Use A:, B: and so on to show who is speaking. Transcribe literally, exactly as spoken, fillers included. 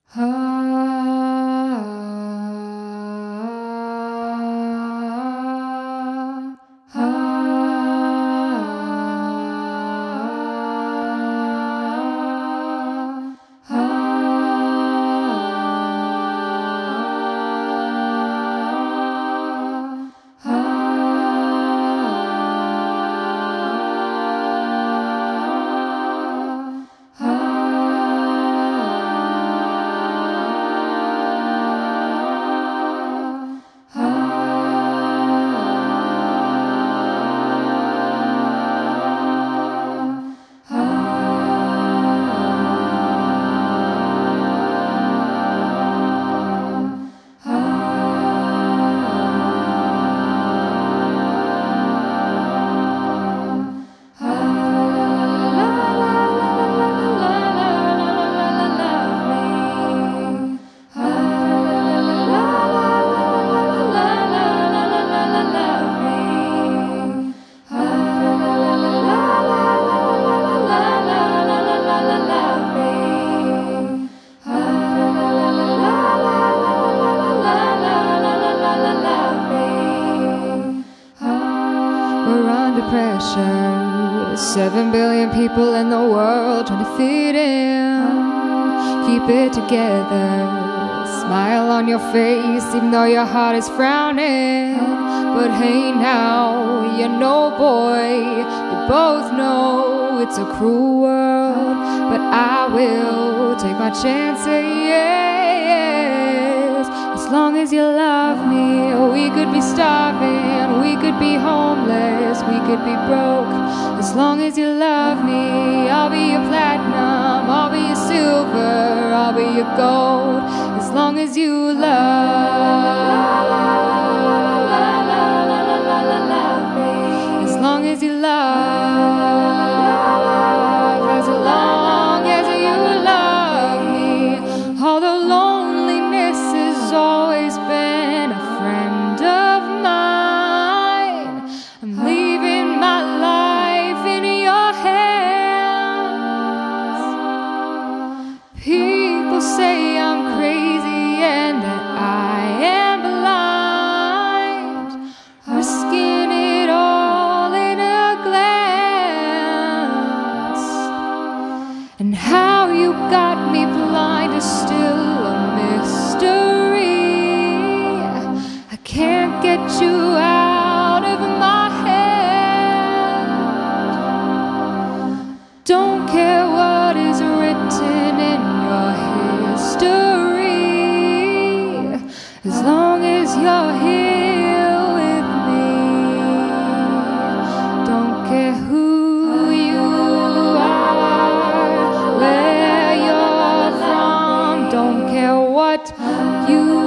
A: We're under pressure. Seven billion people in the world trying to fit in. Keep it together. Smile on your face even though your heart is frowning. But hey now, you know boy, we both know it's a cruel world. But I will take my chances. As long as you love me, we could be starving, we could be homeless, we could be broke. As long as you love me, I'll be your platinum, I'll be your silver, I'll be your gold. As long as you love, as long as you love, as long as you love me. Although loneliness has always been a friend of mine, I'm leaving my life in your hands. People say I'm crazy and that I am blind, risking it all in a glance. And how you got me blind is still a mystery. I can't get you out of my head. Don't care what is written in your history, as long as you're here with me. Don't care who you are, where you're from, don't care what you